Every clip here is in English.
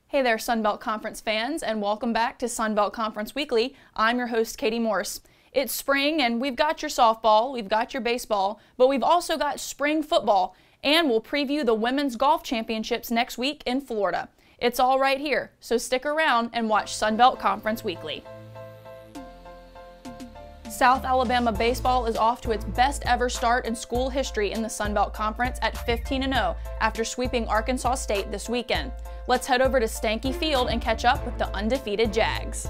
Hey there, Sunbelt Conference fans, and welcome back to Sunbelt Conference Weekly. I'm your host, Kati Morse. It's spring, and we've got your softball, we've got your baseball, but we've also got spring football, and we'll preview the Women's Golf Championships next week in Florida. It's all right here, so stick around and watch Sunbelt Conference Weekly. South Alabama baseball is off to its best ever start in school history in the Sunbelt Conference at 15-0 after sweeping Arkansas State this weekend. Let's head over to Stanky Field and catch up with the undefeated Jags.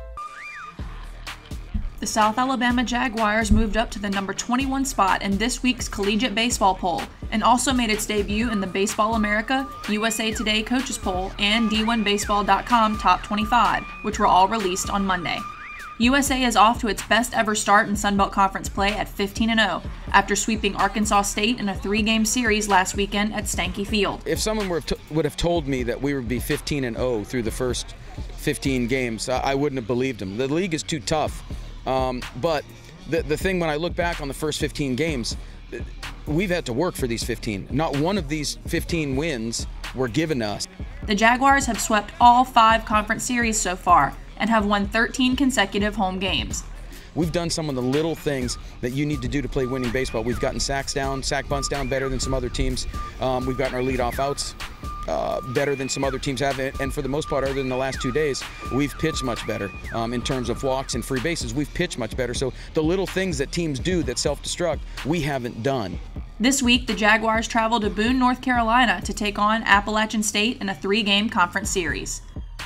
The South Alabama Jaguars moved up to the number 21 spot in this week's collegiate baseball poll and also made its debut in the Baseball America, USA Today Coaches Poll, and D1Baseball.com Top 25, which were all released on Monday. USA is off to its best ever start in Sunbelt Conference play at 15-0 after sweeping Arkansas State in a 3-game series last weekend at Stanky Field. If someone would have told me that we would be 15-0 through the first 15 games, I wouldn't have believed them. The league is too tough. But the thing, when I look back on the first 15 games, we've had to work for these 15. Not one of these 15 wins were given to us. The Jaguars have swept all 5 conference series so far and have won 13 consecutive home games. We've done some of the little things that you need to do to play winning baseball. We've gotten sacks down, sack bunts down better than some other teams. We've gotten our leadoff outs better than some other teams have, and for the most part, other than the last 2 days, we've pitched much better. In terms of walks and free bases, we've pitched much better. So the little things that teams do that self-destruct, we haven't done. This week, the Jaguars travel to Boone, North Carolina to take on Appalachian State in a 3-game conference series.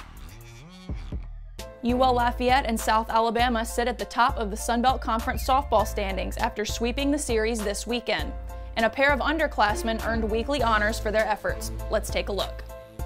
UL Lafayette and South Alabama sit at the top of the Sunbelt Conference softball standings after sweeping the series this weekend. And a pair of underclassmen earned weekly honors for their efforts. Let's take a look.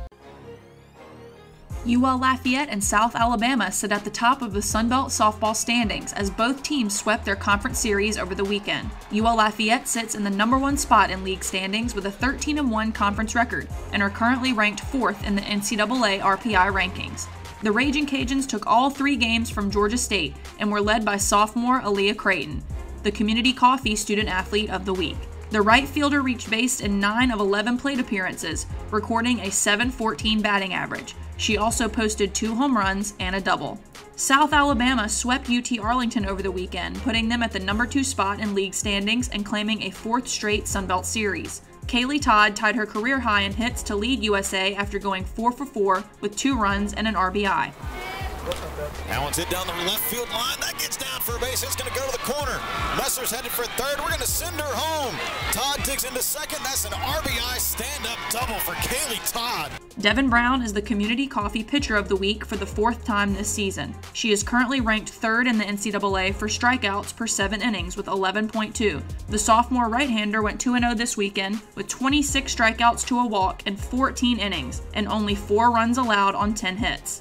UL Lafayette and South Alabama sit at the top of the Sunbelt softball standings as both teams swept their conference series over the weekend. UL Lafayette sits in the number 1 spot in league standings with a 13-1 conference record and are currently ranked 4th in the NCAA RPI rankings. The Raging Cajuns took all 3 games from Georgia State and were led by sophomore Aaliyah Creighton, the Community Coffee Student Athlete of the Week. The right fielder reached base in 9 of 11 plate appearances, recording a .714 batting average. She also posted 2 home runs and a double. South Alabama swept UT Arlington over the weekend, putting them at the number 2 spot in league standings and claiming a 4th straight Sunbelt series. Kaylee Todd tied her career high in hits to lead USA after going 4 for 4 with 2 runs and an RBI. That one's hit down the left field line. That gets down for a base. It's going to go to the corner. Messer's headed for third. We're going to send her home. Todd digs into second. That's an RBI stand-up double for Kaylee Todd. Devin Brown is the Community Coffee Pitcher of the Week for the 4th time this season. She is currently ranked 3rd in the NCAA for strikeouts per 7 innings with 11.2. The sophomore right-hander went 2-0 this weekend with 26 strikeouts to a walk in 14 innings and only 4 runs allowed on 10 hits.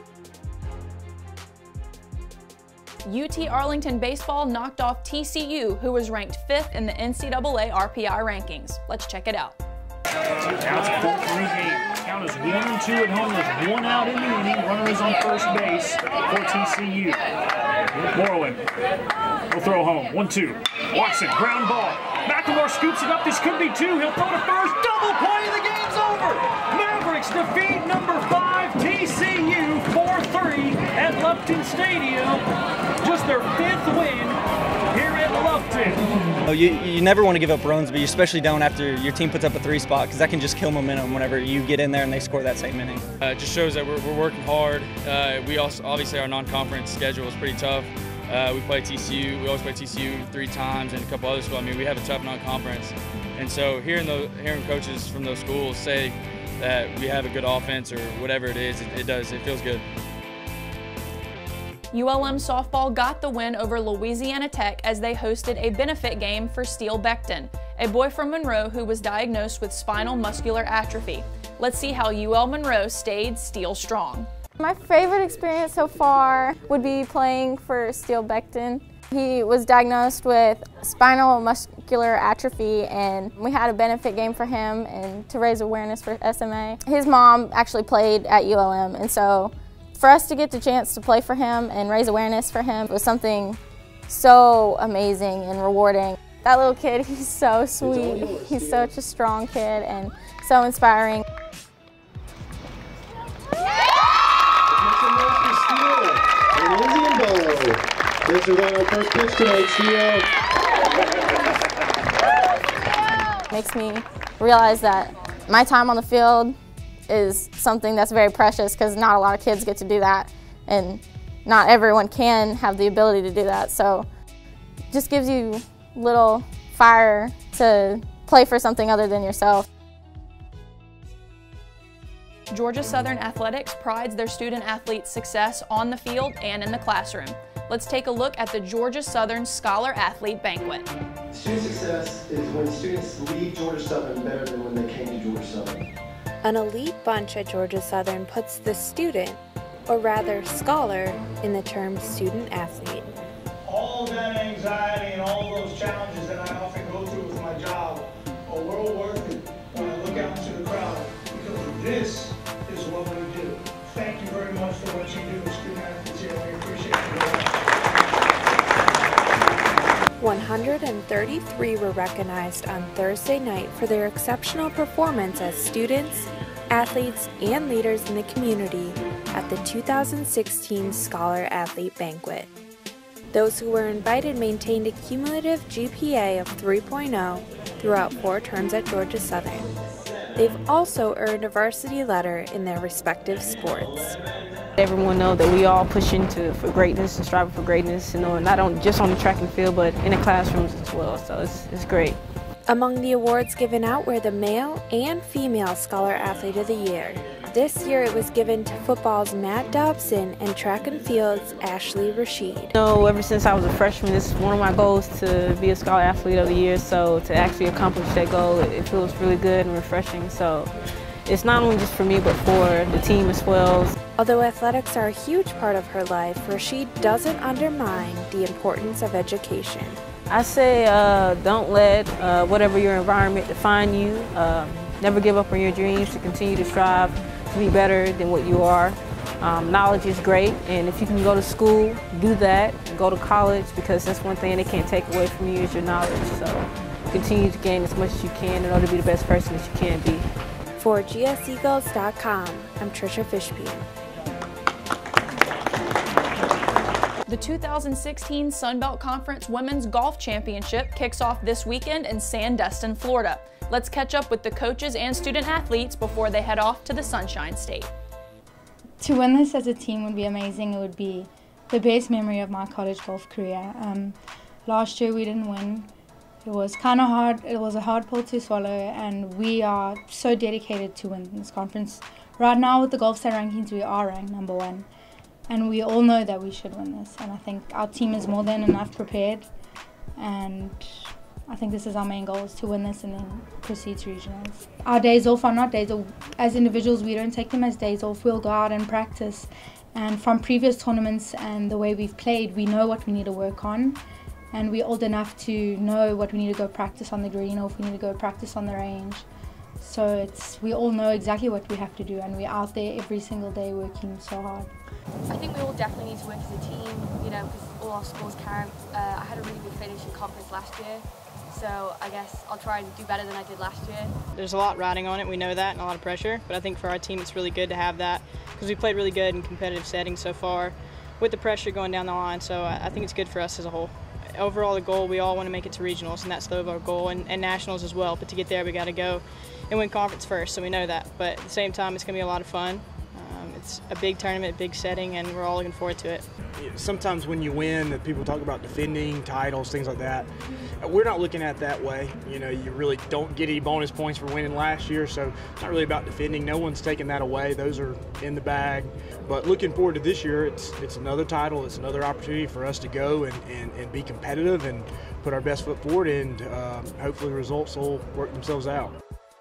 UT Arlington baseball knocked off TCU, who was ranked 5th in the NCAA RPI rankings. Let's check it out. Now it's a 4-3 game. Count is 1-2 at home. There's 1 out in the inning. Runner is on first base for TCU. Moreland will throw home. 1-2. Watson, ground ball. McLemore scoops it up. This could be 2. He'll throw to first. Double play. The game's over. Mavericks defeat number 5 TCU 4-3 at Lupton Stadium. Just their 5th win here at Lupton. You never want to give up runs, but you especially don't after your team puts up a 3 spot, because that can just kill momentum whenever you get in there and they score that same inning. It just shows that we're working hard. We also, obviously, our non-conference schedule is pretty tough. We play TCU. We always play TCU 3 times and a couple other schools. I mean, we have a tough non-conference, and so hearing coaches from those schools say that we have a good offense or whatever it is, it feels good. ULM softball got the win over Louisiana Tech as they hosted a benefit game for Steele Becton, a boy from Monroe who was diagnosed with spinal muscular atrophy. Let's see how UL Monroe stayed Steele strong. My favorite experience so far would be playing for Steele Becton. He was diagnosed with spinal muscular atrophy, and we had a benefit game for him and to raise awareness for SMA. His mom actually played at ULM, and so for us to get the chance to play for him and raise awareness for him was something so amazing and rewarding. That little kid, he's so sweet. He's such a strong kid and so inspiring. This is our first pitch tonight, Steele. Makes me realize that my time on the field is something that's very precious because not a lot of kids get to do that, and not everyone can have the ability to do that. So it just gives you a little fire to play for something other than yourself. Georgia Southern Athletics prides their student athletes' success on the field and in the classroom. Let's take a look at the Georgia Southern Scholar Athlete Banquet. Student success is when students leave Georgia Southern better than when they came to Georgia Southern. An elite bunch at Georgia Southern puts the student, or rather scholar, in the term student athlete. All that anxiety and all those challenges that I often go through with my job are well worth it when I look out into the crowd, because this is what we do. Thank you very much for what you do as student athletes here. We appreciate it. 133 were recognized on Thursday night for their exceptional performance as students, athletes, and leaders in the community at the 2016 Scholar Athlete Banquet. Those who were invited maintained a cumulative GPA of 3.0 throughout 4 terms at Georgia Southern. They've also earned a varsity letter in their respective sports. Everyone knows that we all push for greatness and strive for greatness, not just on the track and field, but in the classrooms as well, so it's great. Among the awards given out were the Male and Female Scholar Athlete of the Year. This year it was given to football's Matt Dobson and track and field's Ashley Rashid. Ever since I was a freshman, it's one of my goals to be a Scholar Athlete of the Year, so to actually accomplish that goal, it feels really good and refreshing. So it's not only just for me, but for the team as well. Although athletics are a huge part of her life, Rashid doesn't undermine the importance of education. I say don't let whatever your environment define you. Never give up on your dreams, to continue to strive to be better than what you are. Knowledge is great, and if you can go to school, do that, and go to college, because that's one thing they can't take away from you is your knowledge. So continue to gain as much as you can in order to be the best person that you can be. For gseagles.com, I'm Trisha Fishbein. The 2016 Sun Belt Conference Women's Golf Championship kicks off this weekend in Sandestin, Florida. Let's catch up with the coaches and student athletes before they head off to the Sunshine State. To win this as a team would be amazing. It would be the best memory of my college golf career. Last year we didn't win. It was kind of hard. It was a hard pill to swallow, and we are so dedicated to win this conference. Right now with the GolfStat rankings, we are ranked #1. And we all know that we should win this. And I think our team is more than enough prepared. And I think this is our main goal, is to win this and then proceed to regionals. Our days off are not days off. As individuals, we don't take them as days off. We'll go out and practice. And from previous tournaments and the way we've played, we know what we need to work on. And we're old enough to know what we need to go practice on the green, or if we need to go practice on the range. So we all know exactly what we have to do, and we're out there every single day working so hard. I think we all definitely need to work as a team, because all our scores count. I had a really good finish in conference last year, so I guess I'll try and do better than I did last year. There's a lot riding on it, we know that, and a lot of pressure, but I think for our team it's really good to have that, because we played really good in competitive settings so far with the pressure going down the line, so I think it's good for us as a whole. Overall, the goal, we all want to make it to regionals, and that's the overall goal, and nationals as well, but to get there we got to go and win conference first, so we know that, but at the same time it's going to be a lot of fun. It's a big tournament, big setting, and we're all looking forward to it. Sometimes when you win, people talk about defending titles, things like that. We're not looking at it that way. You really don't get any bonus points for winning last year, so it's not really about defending. No one's taking that away. Those are in the bag. But looking forward to this year, it's another title. It's another opportunity for us to go and be competitive and put our best foot forward, and hopefully results will work themselves out.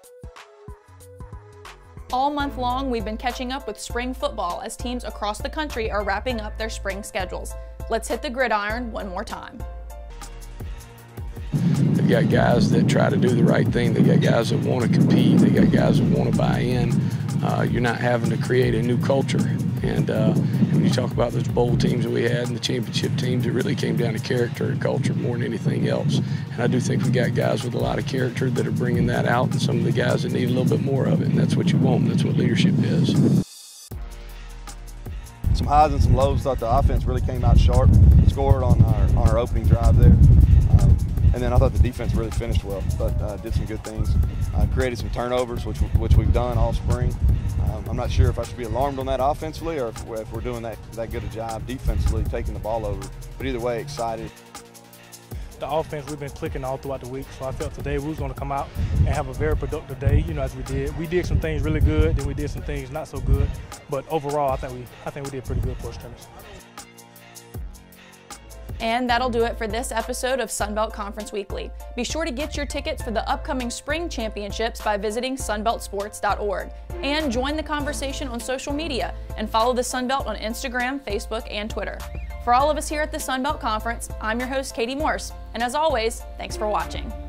All month long, we've been catching up with spring football as teams across the country are wrapping up their spring schedules. Let's hit the gridiron one more time. They've got guys that try to do the right thing. They got guys that want to compete. They got guys that want to buy in. You're not having to create a new culture. And when you talk about those bowl teams that we had and the championship teams, it really came down to character and culture more than anything else. And I do think we got guys with a lot of character that are bringing that out, and some of the guys that need a little bit more of it. And that's what you want. That's what leadership is. So highs and some lows. Thought the offense really came out sharp, scored on our opening drive there. And then I thought the defense really finished well, but did some good things. Created some turnovers, which we've done all spring. I'm not sure if I should be alarmed on that offensively or if we're doing that good a job defensively, taking the ball over. But either way, excited. The offense, we've been clicking all throughout the week, so I felt today we was going to come out and have a very productive day, as we did. We did some things really good, then we did some things not so good, but overall, I think we did pretty good for scrimmage. And that'll do it for this episode of Sunbelt Conference Weekly. Be sure to get your tickets for the upcoming spring championships by visiting sunbeltsports.org. And join the conversation on social media and follow the Sunbelt on Instagram, Facebook, and Twitter. For all of us here at the Sunbelt Conference, I'm your host, Kati Morse. And as always, thanks for watching.